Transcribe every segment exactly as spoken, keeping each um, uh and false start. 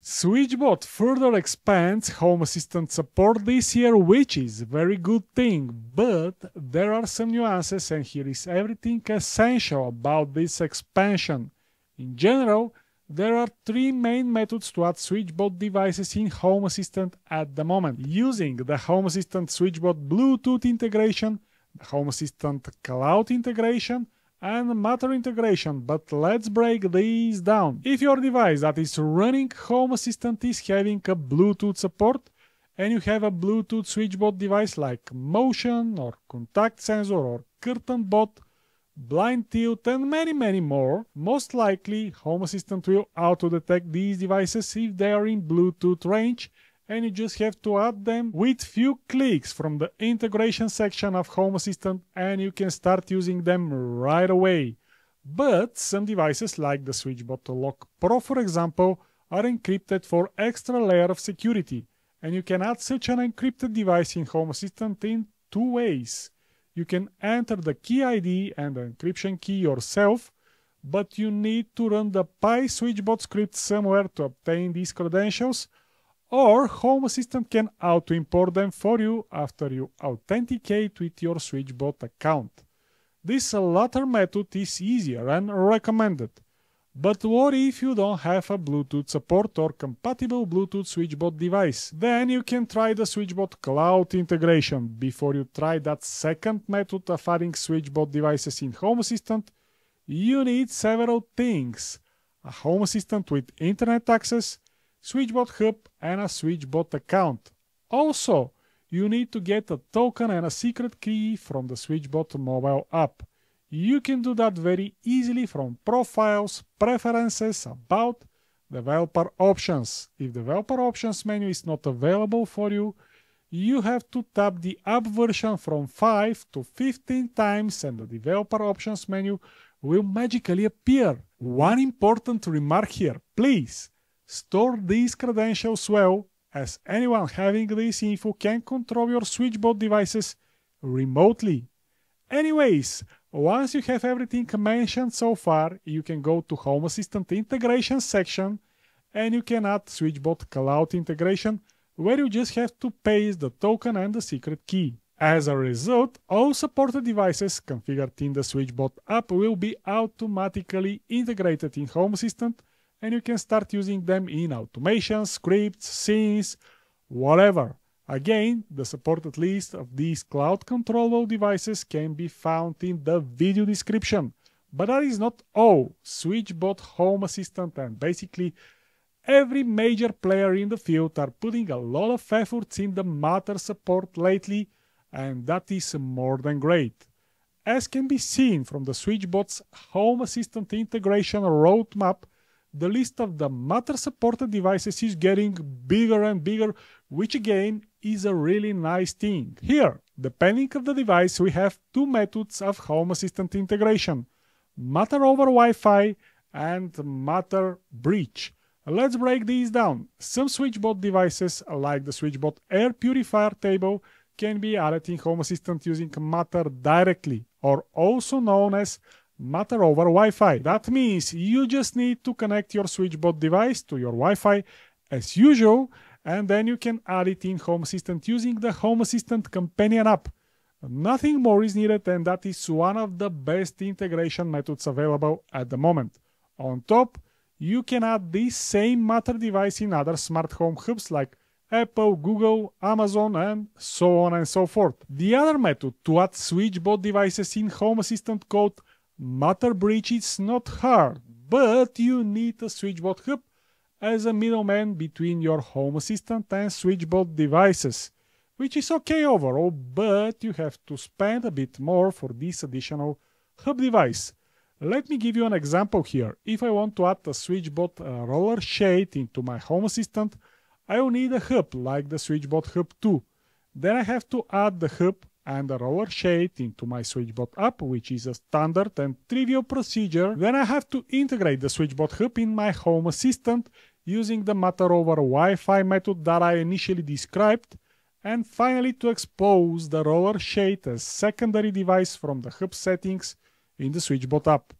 SwitchBot further expands Home Assistant support this year, which is a very good thing, but there are some nuances and here is everything essential about this expansion. In general, there are three main methods to add SwitchBot devices in Home Assistant at the moment, using the Home Assistant SwitchBot Bluetooth integration, the Home Assistant Cloud integration, and Matter integration, but let's break these down. If your device that is running Home Assistant is having a Bluetooth support, and you have a Bluetooth SwitchBot device like Motion or Contact Sensor or Curtain Bot, Blind Tilt and many many more, most likely Home Assistant will auto-detect these devices if they are in Bluetooth range, and you just have to add them with few clicks from the integration section of Home Assistant and you can start using them right away. But some devices like the SwitchBot Lock Pro, for example, are encrypted for extra layer of security, and you can add such an encrypted device in Home Assistant in two ways. You can enter the key I D and the encryption key yourself, but you need to run the PySwitchBot script somewhere to obtain these credentials, or Home Assistant can auto-import them for you after you authenticate with your SwitchBot account. This latter method is easier and recommended. But what if you don't have a Bluetooth support or compatible Bluetooth SwitchBot device? Then you can try the SwitchBot Cloud integration. Before you try that second method of adding SwitchBot devices in Home Assistant, you need several things: a Home Assistant with internet access, SwitchBot Hub and a SwitchBot account. Also, you need to get a token and a secret key from the SwitchBot mobile app. You can do that very easily from Profiles, Preferences, About, Developer Options. If Developer Options menu is not available for you, you have to tap the app version from five to fifteen times and the Developer Options menu will magically appear. One important remark here, please store these credentials well, as anyone having this info can control your SwitchBot devices remotely. Anyways, once you have everything mentioned so far, you can go to Home Assistant integration section and you can add SwitchBot Cloud integration, where you just have to paste the token and the secret key. As a result, all supported devices configured in the SwitchBot app will be automatically integrated in Home Assistant, and you can start using them in automation, scripts, scenes, whatever. Again, the supported list of these cloud controllable devices can be found in the video description. But that is not all. SwitchBot, Home Assistant and basically every major player in the field are putting a lot of efforts in the Matter support lately, and that is more than great. As can be seen from the SwitchBot's Home Assistant integration roadmap, the list of the Matter supported devices is getting bigger and bigger, which again is a really nice thing. Here, depending on the device, we have two methods of Home Assistant integration: Matter over Wi-Fi and Matterbridge. Let's break these down. Some SwitchBot devices, like the SwitchBot Air Purifier table, can be added in Home Assistant using Matter directly, or also known as Matter over Wi-Fi. That means you just need to connect your SwitchBot device to your Wi-Fi as usual, and then you can add it in Home Assistant using the Home Assistant companion app. Nothing more is needed, and that is one of the best integration methods available at the moment. On top, you can add this same Matter device in other smart home hubs like Apple, Google, Amazon, and so on and so forth. The other method to add SwitchBot devices in Home Assistant called Matterbridge is not hard, but you need a SwitchBot hub as a middleman between your Home Assistant and SwitchBot devices, which is okay overall, but you have to spend a bit more for this additional hub device. Let me give you an example here. If I want to add a SwitchBot uh, roller shade into my Home Assistant, I will need a hub like the SwitchBot Hub two. Then I have to add the hub and the roller shade into my SwitchBot app, which is a standard and trivial procedure. Then I have to integrate the SwitchBot hub in my Home Assistant using the Matter over Wi-Fi method that I initially described, and finally to expose the roller shade as secondary device from the hub settings in the SwitchBot app.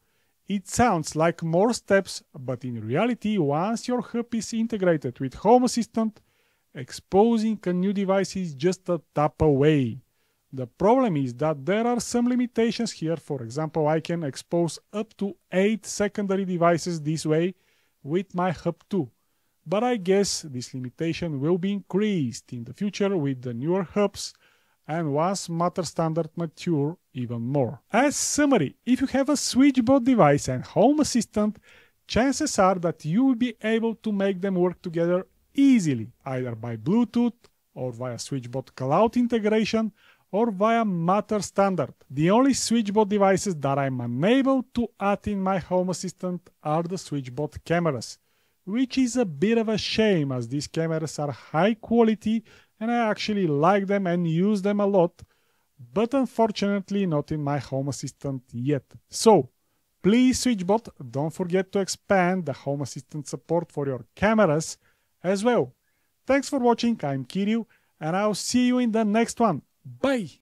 It sounds like more steps, but in reality, once your hub is integrated with Home Assistant, exposing a new device is just a tap away. The problem is that there are some limitations here. For example, I can expose up to eight secondary devices this way with my Hub two. But I guess this limitation will be increased in the future with the newer hubs and once Matter standard mature even more. As summary, if you have a SwitchBot device and Home Assistant, chances are that you will be able to make them work together easily, either by Bluetooth or via SwitchBot cloud integration or via Matter standard. The only SwitchBot devices that I'm unable to add in my Home Assistant are the SwitchBot cameras, which is a bit of a shame as these cameras are high quality and I actually like them and use them a lot, but unfortunately not in my Home Assistant yet. So, please SwitchBot, don't forget to expand the Home Assistant support for your cameras as well. Thanks for watching, I'm Kiryu, and I'll see you in the next one. Bye!